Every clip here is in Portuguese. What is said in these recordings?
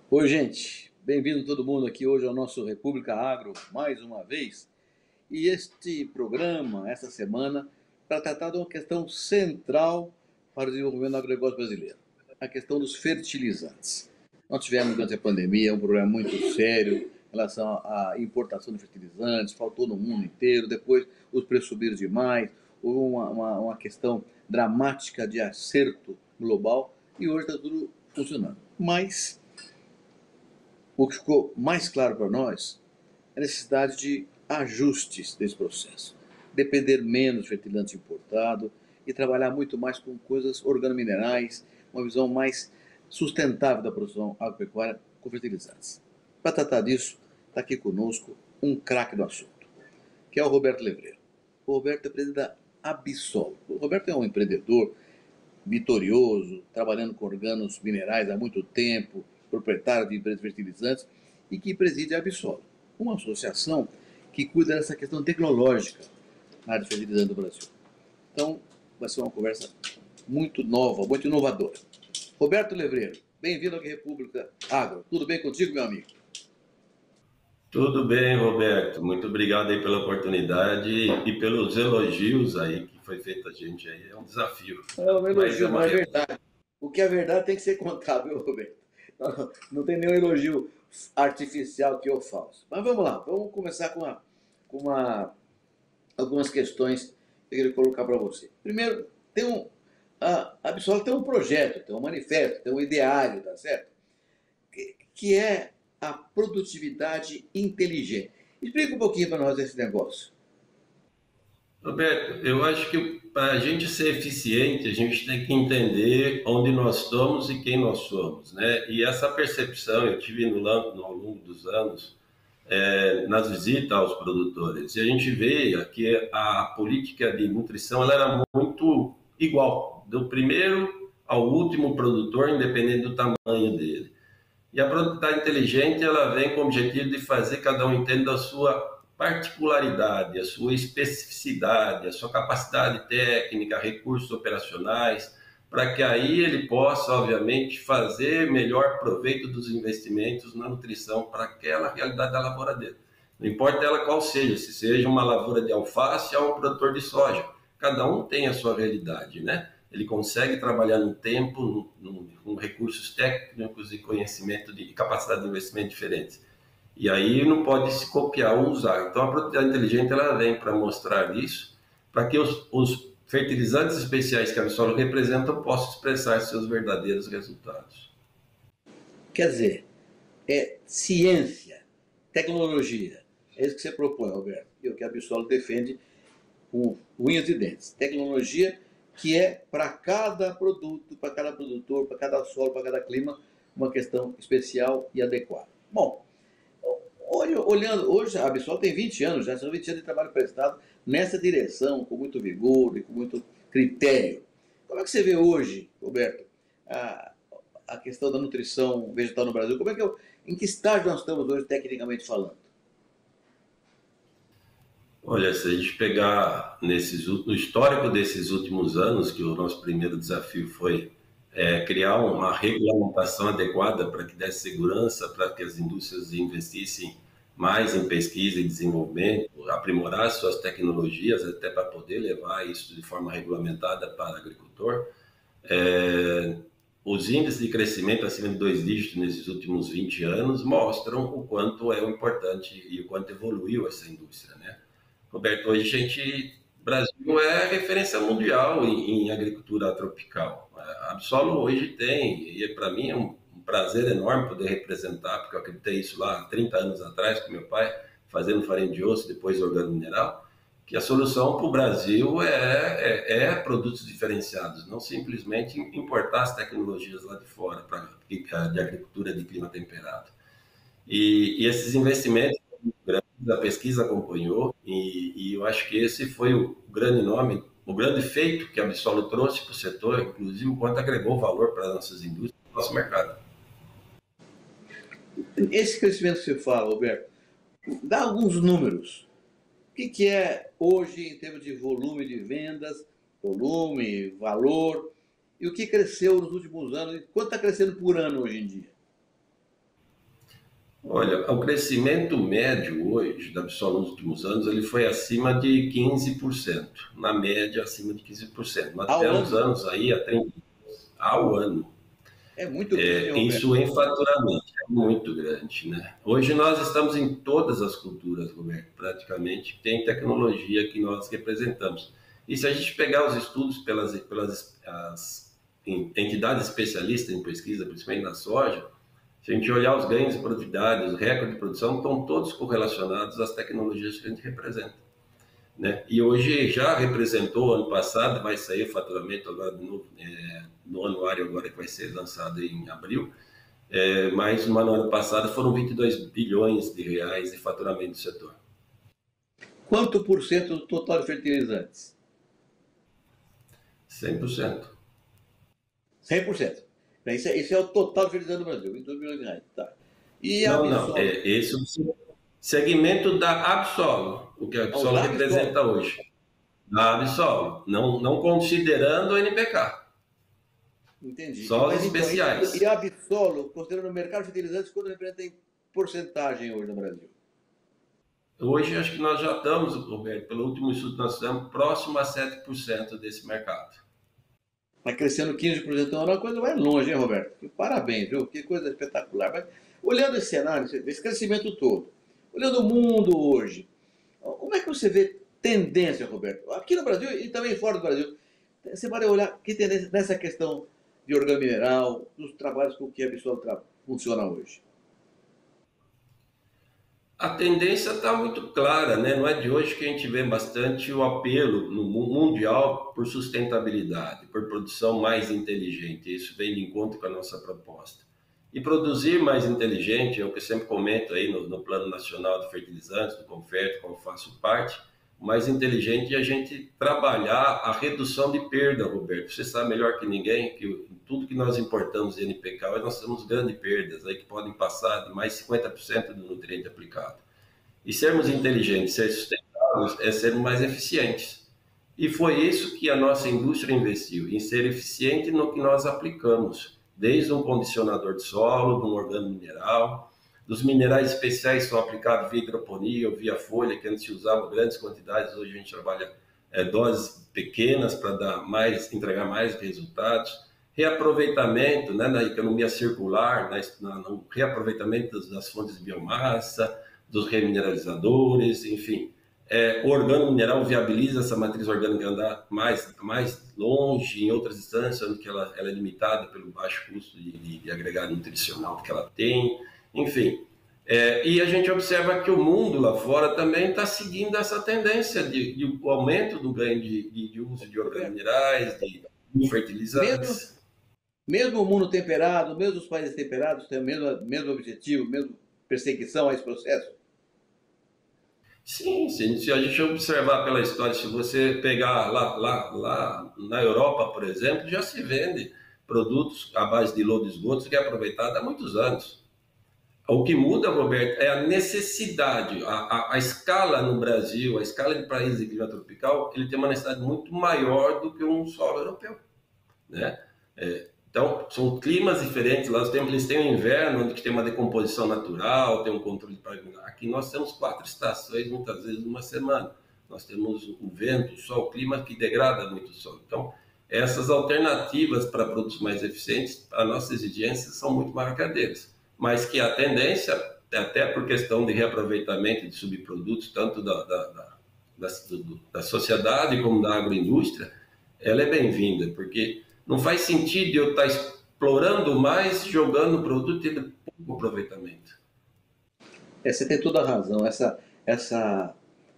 Oi, gente. Bem-vindo todo mundo aqui hoje ao nosso República Agro, mais uma vez. E este programa, essa semana, para tratar de uma questão central para o desenvolvimento do agronegócio brasileiro, a questão dos fertilizantes. Nós tivemos, durante a pandemia, um problema muito sério em relação à importação de fertilizantes, faltou no mundo inteiro, depois os preços subiram demais, houve uma questão dramática de acerto global e hoje está tudo funcionando. Mas o que ficou mais claro para nós é a necessidade de ajustes desse processo. Depender menos de fertilizante importado e trabalhar muito mais com coisas organominerais, uma visão mais sustentável da produção agropecuária com fertilizantes. Para tratar disso, está aqui conosco um craque do assunto, que é o Roberto Levreiro. O Roberto é presidente da Absol. O Roberto é um empreendedor vitorioso, trabalhando com organos minerais há muito tempo, proprietário de empresas fertilizantes e que preside a Absol, uma associação que cuida dessa questão tecnológica na área de fertilizante do Brasil. Então, vai ser uma conversa muito nova, muito inovadora. Roberto Levreiro, bem-vindo aqui à República Agro. Tudo bem contigo, meu amigo? Tudo bem, Roberto. Muito obrigado aí pela oportunidade e pelos elogios aí que foi feito a gente aí. É um desafio, É um mas é elogio, uma não é realidade. verdade. O que é verdade tem que ser contado, viu, Roberto? Não tem nenhum elogio artificial que eu faço. Mas vamos lá, vamos começar com algumas questões que eu queria colocar para você. Primeiro, a Absol tem um projeto, tem um manifesto, tem um ideário, tá certo? Que é a produtividade inteligente. Explica um pouquinho para nós esse negócio. Roberto, eu acho que para a gente ser eficiente, a gente tem que entender onde nós estamos e quem nós somos, né? E essa percepção eu tive ao longo dos anos, nas visitas aos produtores. E a gente vê que a política de nutrição ela era muito igual, do primeiro ao último produtor, independente do tamanho dele. E a produtividade inteligente ela vem com o objetivo de fazer cada um entenda a sua particularidade, a sua especificidade, a sua capacidade técnica, recursos operacionais, para que aí ele possa, obviamente, fazer melhor proveito dos investimentos na nutrição para aquela realidade da lavoura dele. Não importa ela qual seja, se seja uma lavoura de alface ou um produtor de soja, cada um tem a sua realidade, né? Ele consegue trabalhar no tempo, com recursos técnicos e conhecimento de capacidade de investimento diferentes. E aí não pode se copiar ou usar. Então a produtividade inteligente ela vem para mostrar isso, para que os fertilizantes especiais que a solo representam possam expressar seus verdadeiros resultados. Quer dizer, é ciência, tecnologia. É isso que você propõe, Roberto. E o que a Absol defende com unhas e dentes. Tecnologia que é para cada produto, para cada produtor, para cada solo, para cada clima, uma questão especial e adequada. Bom, olhando, hoje a Absol tem 20 anos, já são 20 anos de trabalho prestado nessa direção, com muito vigor e com muito critério. Como é que você vê hoje, Roberto, a, a questão da nutrição vegetal no Brasil? Em que estágio nós estamos hoje, tecnicamente falando? Olha, se a gente pegar no histórico desses últimos anos, que o nosso primeiro desafio foi criar uma regulamentação adequada para que desse segurança, para que as indústrias investissem mais em pesquisa e desenvolvimento, aprimorar suas tecnologias até para poder levar isso de forma regulamentada para o agricultor. É, os índices de crescimento acima de dois dígitos nesses últimos 20 anos mostram o quanto é importante e o quanto evoluiu essa indústria, né? Roberto, hoje Brasil é referência mundial em agricultura tropical. A Absolo hoje tem, e para mim é um prazer enorme poder representar, porque eu acreditei isso lá há 30 anos atrás com meu pai, fazendo farinha de osso, depois organo mineral, que a solução para o Brasil é produtos diferenciados, não simplesmente importar as tecnologias lá de fora de agricultura de clima temperado. E esses investimentos grandes, a pesquisa acompanhou, e eu acho que esse foi o grande nome, o grande feito que a Absolo trouxe para o setor, inclusive o quanto agregou valor para as nossas indústrias, para o nosso mercado. Esse crescimento que você fala, Roberto, dá alguns números. O que é hoje em termos de volume de vendas, volume, valor, e o que cresceu nos últimos anos, e quanto está crescendo por ano hoje em dia? Olha, o crescimento médio hoje da Absol nos últimos anos ele foi acima de 15%, na média acima de 15%. Nós Ao tivemos ano? anos aí a 30 ao ano. É muito grande, hein, Roberto? Isso em faturamento é muito grande, né? Hoje nós estamos em todas as culturas, Roberto, praticamente, tem tecnologia que nós representamos. E se a gente pegar os estudos pelas entidades especialistas em pesquisa, principalmente na soja, se a gente olhar os ganhos de produtividade, os recordes de produção, estão todos correlacionados às tecnologias que a gente representa, né? E hoje já representou ano passado, vai sair o faturamento agora de novo, no anuário agora que vai ser lançado em abril, mas no ano passado foram 22 bilhões de reais de faturamento do setor. Quanto por cento do total de fertilizantes? 100%. 100%. Esse é o total de fertilizantes do Brasil, 22 bilhões de reais. Tá. E a Não, Absol? esse é o segmento da Absol, o que a Ao Absol da representa Absol. hoje. Da Absol, não considerando o NPK, Entendi. só os Mas então, e especiais. a Absol, considerando o mercado de fertilizantes, quanto representa em porcentagem hoje no Brasil? Hoje, acho que nós já estamos, Roberto, pelo último estudo que nós fizemos, próximo a 7% desse mercado. Vai crescendo 15% ao ano, a coisa vai longe, hein, Roberto? Parabéns, viu? Que coisa espetacular. Mas, olhando esse cenário, esse crescimento todo, olhando o mundo hoje, como é que você vê tendência, Roberto? Aqui no Brasil e também fora do Brasil. Você vai olhar que tendência nessa questão de organomineral, dos trabalhos com que a pessoa funciona hoje. A tendência está muito clara, né? Não é de hoje que a gente vê bastante o apelo no mundial por sustentabilidade, por produção mais inteligente. Isso vem de encontro com a nossa proposta. E produzir mais inteligente, é o que eu sempre comento aí no Plano Nacional de Fertilizantes, do Confert, como faço parte, o mais inteligente é a gente trabalhar a redução de perda, Roberto. Você sabe melhor que ninguém que tudo que nós importamos de NPK, nós temos grandes perdas aí que podem passar de mais 50% do nutriente aplicado. E sermos inteligentes, ser sustentáveis, é sermos mais eficientes. E foi isso que a nossa indústria investiu, em ser eficiente no que nós aplicamos, desde um condicionador de solo, de um organo mineral, dos minerais especiais que são aplicados via hidroponia ou via folha, que antes se usava grandes quantidades, hoje a gente trabalha doses pequenas para entregar mais resultados. Reaproveitamento, né, na economia circular, no reaproveitamento das fontes de biomassa, dos remineralizadores, enfim. O organo mineral viabiliza essa matriz orgânica andar mais longe, em outras instâncias, onde que ela é limitada pelo baixo custo de agregado nutricional que ela tem, enfim. E a gente observa que o mundo lá fora também está seguindo essa tendência de aumento do ganho de uso de organominerais, de Mesmo, fertilizantes. mesmo o mundo temperado, mesmo os países temperados têm o mesmo objetivo, mesmo perseguição a esse processo? Sim, sim, se a gente observar pela história, se você pegar lá na Europa, por exemplo, já se vende produtos à base de lodo de esgotos que é aproveitado há muitos anos. O que muda, Roberto, é a necessidade, a escala no Brasil, a escala de países de clima tropical, ele tem uma necessidade muito maior do que um solo europeu, né? Então, são climas diferentes, lá eles têm o inverno, onde tem uma decomposição natural, tem um controle de... Aqui nós temos 4 estações, muitas vezes, numa semana. Nós temos o vento, o sol, o clima que degrada muito o solo. Então, essas alternativas para produtos mais eficientes, a nossas exigências são muito marcadeiras. Mas que a tendência, até por questão de reaproveitamento de subprodutos, tanto da sociedade como da agroindústria, ela é bem-vinda, porque não faz sentido eu estar explorando mais, jogando produto e tendo pouco aproveitamento. Você tem toda a razão. Essa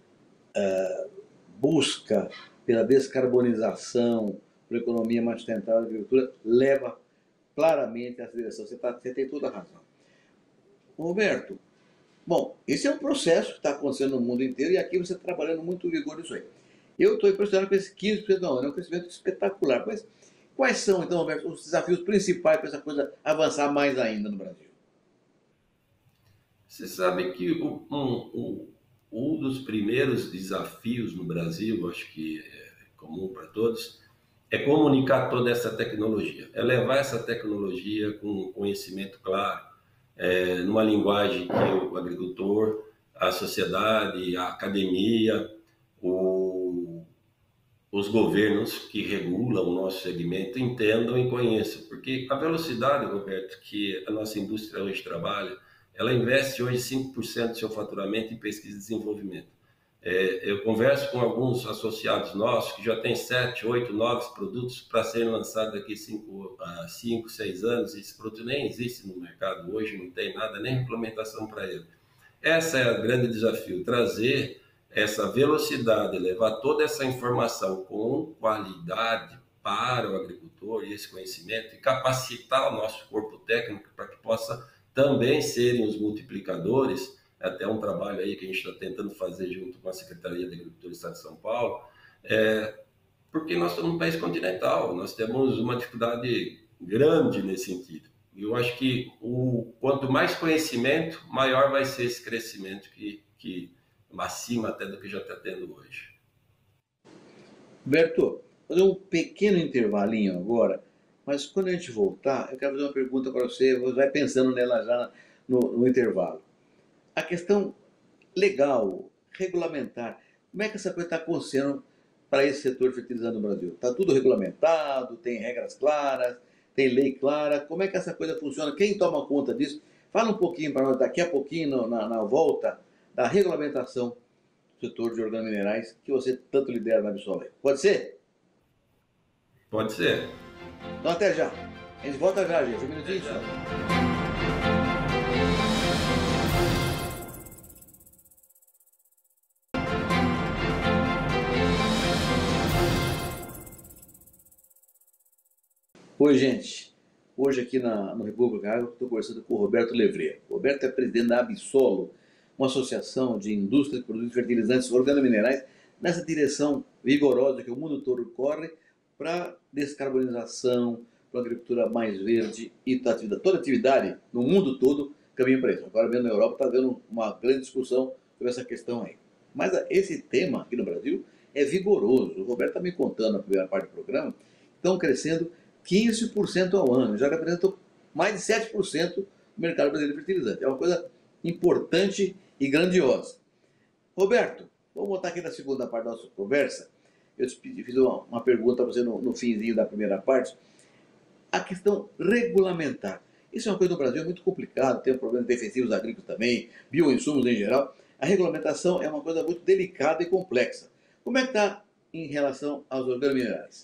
busca pela descarbonização, por economia mais sustentável da agricultura, leva claramente a essa direção. Você tem toda a razão. Roberto, bom, esse é um processo que está acontecendo no mundo inteiro e aqui você está trabalhando muito vigor nisso aí. Eu estou impressionado com esse 15% ao ano, é um crescimento espetacular. Mas quais são, então, Roberto, os desafios principais para essa coisa avançar mais ainda no Brasil? Você sabe que um dos primeiros desafios no Brasil, acho que é comum para todos, é comunicar toda essa tecnologia, é levar essa tecnologia com conhecimento claro, numa linguagem que o agricultor, a sociedade, a academia, os governos que regulam o nosso segmento entendam e conheçam, porque a velocidade, Roberto, que a nossa indústria hoje trabalha, ela investe hoje 5% do seu faturamento em pesquisa e desenvolvimento. Eu converso com alguns associados nossos que já têm 7, 8, 9 produtos para serem lançados daqui 5, 6 anos, e esse produto nem existe no mercado hoje, não tem nada, nem implementação para ele. Esse é o grande desafio, trazer essa velocidade, levar toda essa informação com qualidade para o agricultor e esse conhecimento e capacitar o nosso corpo técnico para que possa também serem os multiplicadores, até um trabalho aí que a gente está tentando fazer junto com a Secretaria de Agricultura do Estado de São Paulo, porque nós somos um país continental, nós temos uma dificuldade grande nesse sentido. E eu acho que quanto mais conhecimento, maior vai ser esse crescimento que acima até do que já está tendo hoje. Roberto, vou fazer um pequeno intervalinho agora, mas quando a gente voltar, eu quero fazer uma pergunta para você, você vai pensando nela já no intervalo. A questão legal, regulamentar, como é que essa coisa está acontecendo para esse setor fertilizante no Brasil? Está tudo regulamentado, tem regras claras, tem lei clara, como é que essa coisa funciona? Quem toma conta disso? Fala um pouquinho para nós, daqui a pouquinho, na volta, da regulamentação do setor de organominerais que você tanto lidera na Absol. Pode ser? Pode ser. Então até já. A gente volta já, gente. Um minutinho só. Oi, gente. Hoje aqui no República Agro, estou conversando com o Roberto Levret. O Roberto é presidente da Absol, uma associação de indústria de produtos fertilizantes organominerais, nessa direção vigorosa que o mundo todo corre para descarbonização, para uma agricultura mais verde e toda atividade no mundo todo caminha para isso. Agora mesmo na Europa está havendo uma grande discussão sobre essa questão aí. Mas esse tema aqui no Brasil é vigoroso. O Roberto está me contando na primeira parte do programa, estão crescendo 15% ao ano, já representam mais de 7% do mercado brasileiro de fertilizante. É uma coisa importante e grandiosa. Roberto, vamos voltar aqui na segunda parte da nossa conversa. Eu fiz uma pergunta para você no finzinho da primeira parte. A questão regulamentar. Isso é uma coisa no Brasil muito complicado, tem problemas defensivos agrícolas também, bioinsumos em geral. A regulamentação é uma coisa muito delicada e complexa. Como é que está em relação aos organominerais?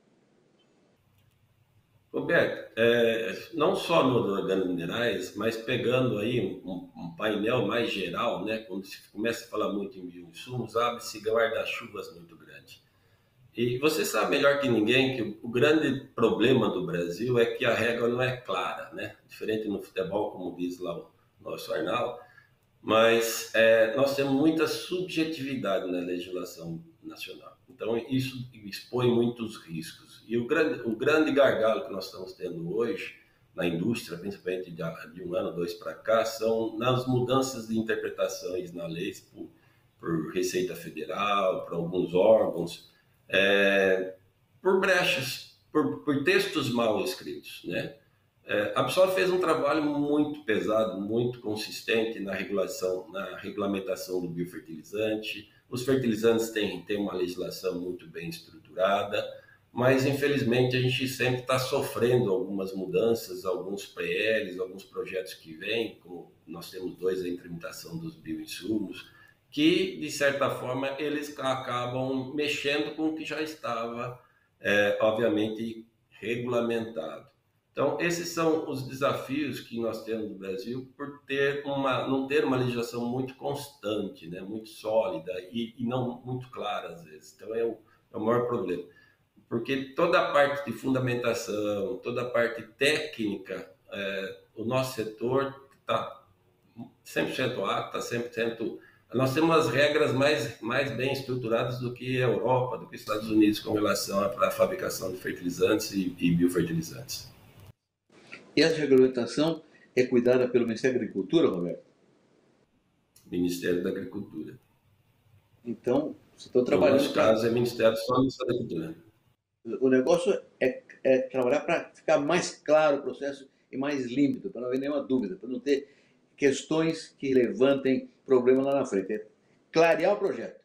Roberto, não só no organominerais, mas pegando aí um painel mais geral, né, quando se começa a falar muito em bioinsumos, abre-se guarda-chuvas muito grande. E você sabe melhor que ninguém que o grande problema do Brasil é que a regra não é clara, né? Diferente no futebol, como diz lá o nosso Arnaldo, mas nós temos muita subjetividade na legislação nacional. Então, isso expõe muitos riscos. E o grande gargalo que nós estamos tendo hoje na indústria, principalmente de um ano, dois para cá, são nas mudanças de interpretações na lei por Receita Federal, por alguns órgãos, por brechas, por textos mal escritos, né? A Absol fez um trabalho muito pesado, muito consistente na regulamentação do biofertilizante. Os fertilizantes têm uma legislação muito bem estruturada, mas infelizmente a gente sempre está sofrendo algumas mudanças, alguns PLs, alguns projetos que vêm, como nós temos 2, a implementação dos bioinsumos, que de certa forma eles acabam mexendo com o que já estava, obviamente, regulamentado. Então, esses são os desafios que nós temos no Brasil por não ter uma legislação muito constante, né, muito sólida e não muito clara às vezes. Então, é o maior problema. Porque toda a parte de fundamentação, toda a parte técnica, o nosso setor está 100% apto, está 100%... Nós temos as regras mais bem estruturadas do que a Europa, do que os Estados Unidos com relação à fabricação de fertilizantes e biofertilizantes. E essa regulamentação é cuidada pelo Ministério da Agricultura, Roberto? Ministério da Agricultura. Então, vocês estão trabalhando... No nosso caso, é Ministério da Agricultura. O negócio é trabalhar para ficar mais claro o processo e mais límpido, para não haver nenhuma dúvida, para não ter questões que levantem problema lá na frente. É clarear o projeto.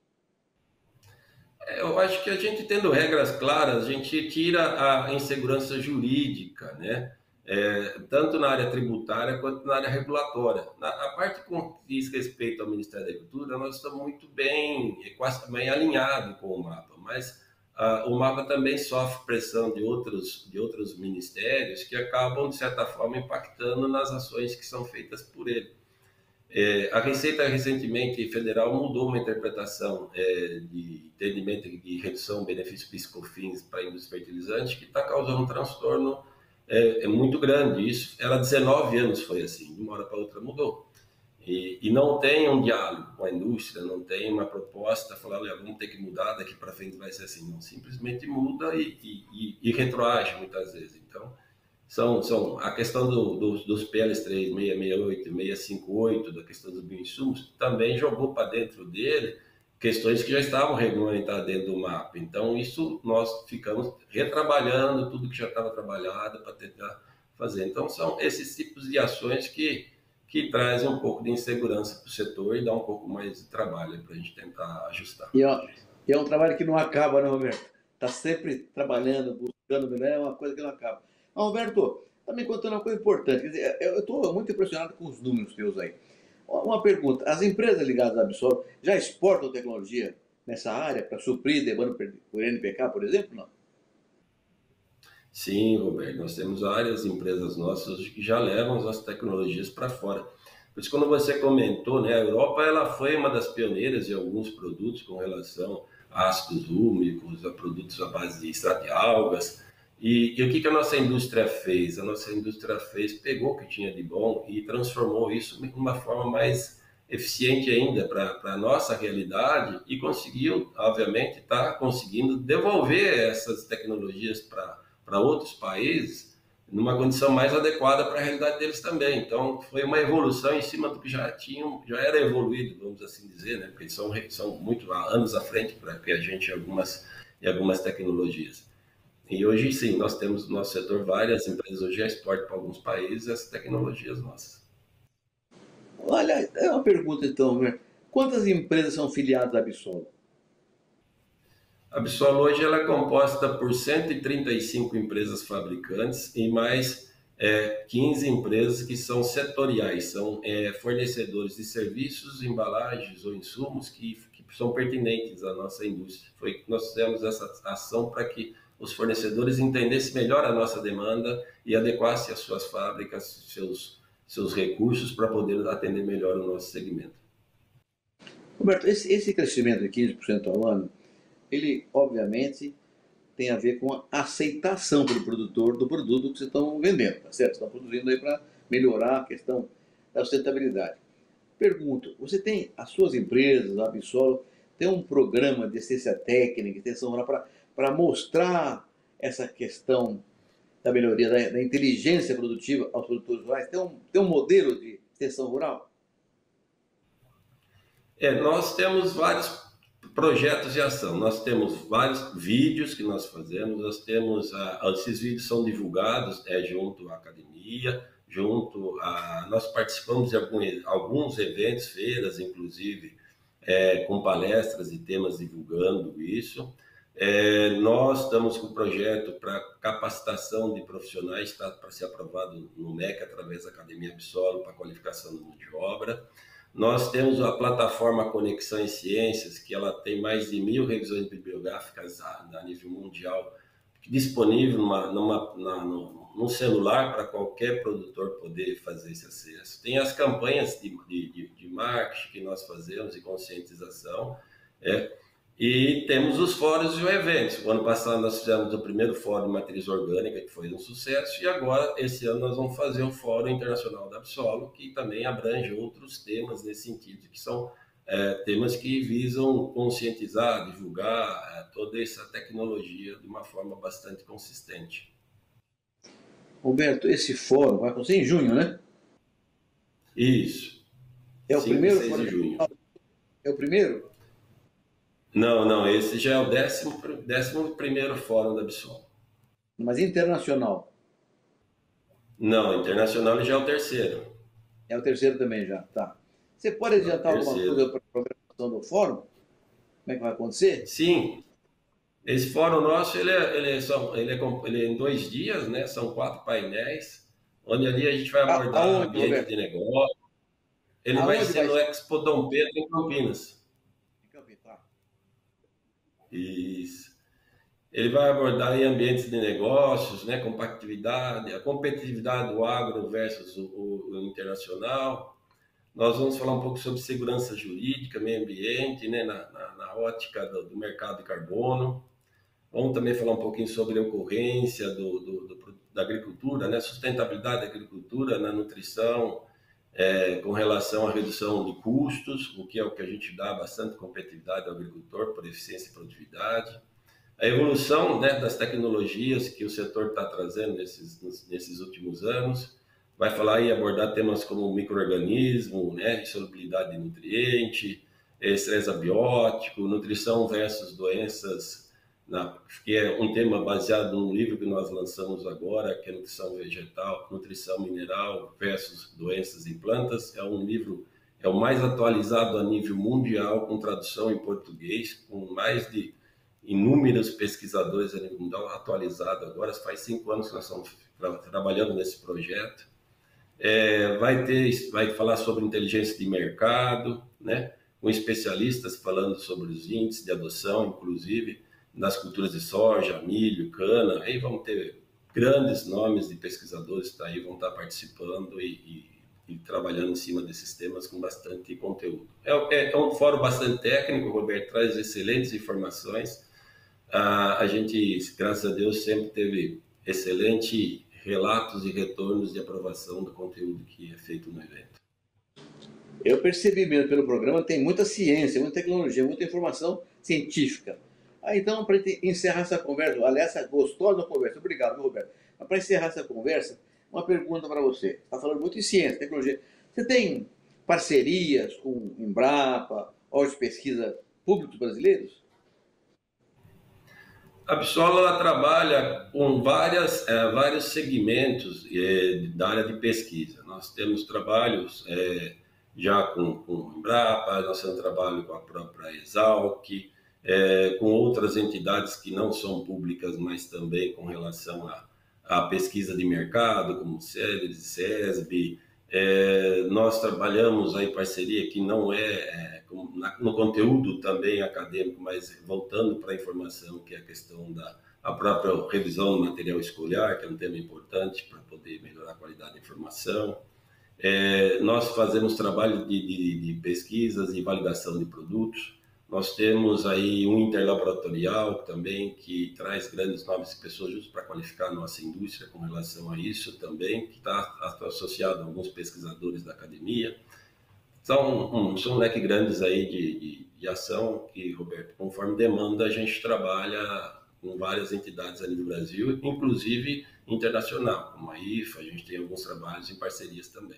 Eu acho que a gente tendo regras claras, a gente tira a insegurança jurídica, né? Tanto na área tributária quanto na área regulatória. A parte que diz respeito ao Ministério da Agricultura, nós estamos muito bem, quase bem alinhados com o MAPA, mas o MAPA também sofre pressão de outros ministérios que acabam, de certa forma, impactando nas ações que são feitas por ele. A Receita recentemente federal mudou uma interpretação de entendimento de redução de benefícios PIS/COFINS para a indústria fertilizante que está causando um transtorno muito grande. Isso era 19 anos foi assim, de uma hora para outra mudou. E não tem um diálogo com a indústria, não tem uma proposta, falar, olha, vamos ter que mudar, daqui para frente vai ser assim. Não, simplesmente muda e retroage muitas vezes. Então, são a questão dos PLs 3, 668 e 658, da questão dos bioinsumos, também jogou para dentro dele questões que já estavam regulamentadas dentro do MAP. Então, isso nós ficamos retrabalhando tudo que já estava trabalhado para tentar fazer. Então, são esses tipos de ações que trazem um pouco de insegurança para o setor e dá um pouco mais de trabalho para a gente tentar ajustar. E é um trabalho que não acaba, né, Roberto? Está sempre trabalhando, buscando melhor, é uma coisa que não acaba. Roberto, está me contando uma coisa importante. Quer dizer, eu estou muito impressionado com os números teus aí. Uma pergunta: as empresas ligadas à Absol já exportam tecnologia nessa área para suprir demanda por NPK, por exemplo? Não? Sim, Roberto, nós temos várias empresas nossas que já levam as nossas tecnologias para fora. Por isso, quando você comentou, né, a Europa ela foi uma das pioneiras de alguns produtos com relação a ácidos úmicos, a produtos à base de extrato de algas. E o que a nossa indústria fez? A nossa indústria pegou o que tinha de bom e transformou isso de uma forma mais eficiente ainda para a nossa realidade e conseguiu, obviamente, está conseguindo devolver essas tecnologias para outros países numa condição mais adequada para a realidade deles também. Então, foi uma evolução em cima do que já era evoluído, vamos assim dizer, né? Porque são muito anos à frente para que a gente em algumas tecnologias. E hoje, sim, nós temos no nosso setor várias empresas hoje já exportam para alguns países essas tecnologias nossas. Olha, é uma pergunta então, né? Quantas empresas são filiadas à Absol? A Absol hoje ela é composta por 135 empresas fabricantes e mais 15 empresas que são setoriais, são fornecedores de serviços, embalagens ou insumos que são pertinentes à nossa indústria. Foi que nós fizemos essa ação para que os fornecedores entendessem melhor a nossa demanda e adequassem as suas fábricas, seus recursos para poder atender melhor o nosso segmento. Roberto, esse crescimento de 15% ao ano, ele obviamente tem a ver com a aceitação pelo produtor do produto que vocês estão vendendo, tá certo? Estão produzindo aí para melhorar a questão da sustentabilidade. Pergunto, você tem as suas empresas, a Absol, tem um programa de assistência técnica, extensão rural para mostrar essa questão da melhoria da inteligência produtiva aos produtores rurais? Tem um modelo de extensão rural? Nós temos vários projetos de ação, nós temos vários vídeos que nós fazemos, nós temos, esses vídeos são divulgados junto à academia, nós participamos de alguns eventos, feiras, inclusive, com palestras e temas divulgando isso. Nós estamos com um projeto para capacitação de profissionais, está para ser aprovado no MEC, através da Academia Absol, para qualificação de mão de obra. Nós temos a plataforma Conexão em Ciências, que ela tem mais de 1.000 revisões bibliográficas a nível mundial, disponível num celular para qualquer produtor poder fazer esse acesso. Tem as campanhas de marketing que nós fazemos, de conscientização, e temos os fóruns e os eventos. O ano passado nós fizemos o primeiro fórum de matriz orgânica, que foi um sucesso, e agora, esse ano, nós vamos fazer o Fórum Internacional da Absol, que também abrange outros temas nesse sentido, que são temas que visam conscientizar, divulgar toda essa tecnologia de uma forma bastante consistente. Roberto, esse fórum vai acontecer em junho, né? Isso. É o 5 primeiro? 6 de junho. É o primeiro? Não, esse já é o 11º Fórum da Absol. Mas internacional? Não, internacional ele já é o terceiro. É o terceiro também já, tá. Você pode É o adiantar alguma coisa terceiro. para a programação do fórum? Como é que vai acontecer? Sim, esse fórum nosso, ele é em 2 dias, né? São 4 painéis, onde ali a gente vai abordar Aonde, ambiente Roberto? de negócio. Ele vai Aonde ser vai no ser? Expo Dom Pedro, em Campinas. Em Campinas, tá. Isso. Ele vai abordar aí ambientes de negócios, né? Competitividade, a competitividade do agro versus o internacional. Nós vamos falar um pouco sobre segurança jurídica, meio ambiente, né? Na ótica do mercado de carbono. Vamos também falar um pouquinho sobre a ocorrência da agricultura, né? Sustentabilidade da agricultura na nutrição, com relação à redução de custos, o que é o que a gente dá bastante competitividade ao agricultor por eficiência e produtividade. A evolução, né, das tecnologias que o setor está trazendo nesses últimos anos, vai falar e abordar temas como micro-organismo, né, solubilidade de nutriente, estresse abiótico, nutrição versus doenças, que é um tema baseado num livro que nós lançamos agora, que é nutrição vegetal, nutrição mineral versus doenças em plantas. É um livro, é o mais atualizado a nível mundial, com tradução em português, com mais de inúmeros pesquisadores a nível mundial atualizado agora. Faz 5 anos que nós estamos trabalhando nesse projeto. Vai falar sobre inteligência de mercado, né? Com especialistas falando sobre os índices de adoção, inclusive, das culturas de soja, milho, cana. Aí vamos ter grandes nomes de pesquisadores que vão estar participando e trabalhando em cima desses temas com bastante conteúdo. É um fórum bastante técnico, o Roberto traz excelentes informações. A gente, graças a Deus, sempre teve excelentes relatos e retornos de aprovação do conteúdo que é feito no evento. Eu percebi mesmo pelo programa, tem muita ciência, muita tecnologia, muita informação científica. Então, para encerrar essa conversa, aliás, essa gostosa conversa, obrigado, Roberto. Mas para encerrar essa conversa, uma pergunta para você. Você está falando muito em ciência, tecnologia. Você tem parcerias com Embrapa, órgãos de pesquisa públicos brasileiros? A Absol ela trabalha com vários segmentos da área de pesquisa. Nós temos trabalhos já com Embrapa, nós temos trabalho com a própria Exalc, com outras entidades que não são públicas, mas também com relação à pesquisa de mercado, como CELES, CESB. Nós trabalhamos aí em parceria que não no conteúdo também acadêmico, mas voltando para a informação, que é a questão da própria revisão do material escolar, que é um tema importante para poder melhorar a qualidade da informação. Nós fazemos trabalho de pesquisas e validação de produtos. Nós temos aí um interlaboratorial também, que traz grandes nomes de pessoas justas para qualificar a nossa indústria com relação a isso também, que está associado a alguns pesquisadores da academia. São um leque grandes aí de ação que, Roberto, conforme demanda, a gente trabalha com várias entidades ali do Brasil, inclusive internacional, como a IFA, a gente tem alguns trabalhos em parcerias também.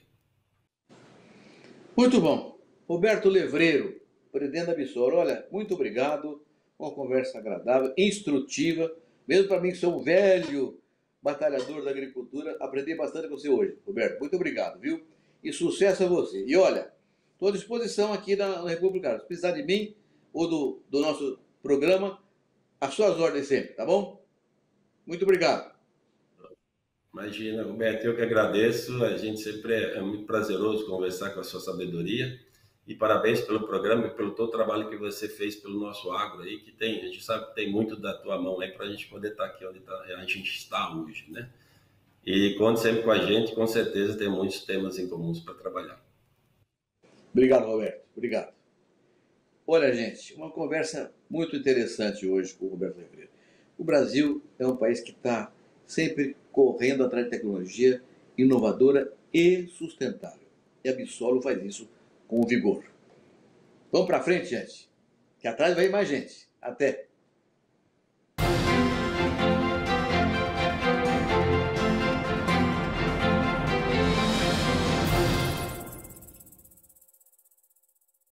Muito bom. Roberto Levreiro, presidente da Absol, olha, muito obrigado. Uma conversa agradável, instrutiva. Mesmo para mim, que sou um velho batalhador da agricultura, aprendi bastante com você hoje, Roberto. Muito obrigado, viu? E sucesso a você. E olha, estou à disposição aqui na República. Se precisar de mim ou do nosso programa, às suas ordens sempre, tá bom? Muito obrigado. Imagina, Roberto, eu que agradeço. A gente sempre é muito prazeroso conversar com a sua sabedoria. E parabéns pelo programa e pelo todo o trabalho que você fez pelo nosso agro aí, que a gente sabe que tem muito da tua mão aí para a gente poder estar aqui onde a gente está hoje, né? E conte sempre com a gente, com certeza tem muitos temas em comuns para trabalhar. Obrigado, Roberto. Obrigado. Olha, gente, uma conversa muito interessante hoje com o Roberto Levreiro. O Brasil é um país que está sempre correndo atrás de tecnologia inovadora e sustentável. E a Absol faz isso com vigor. Vamos para frente, gente, que atrás vai mais gente. Até!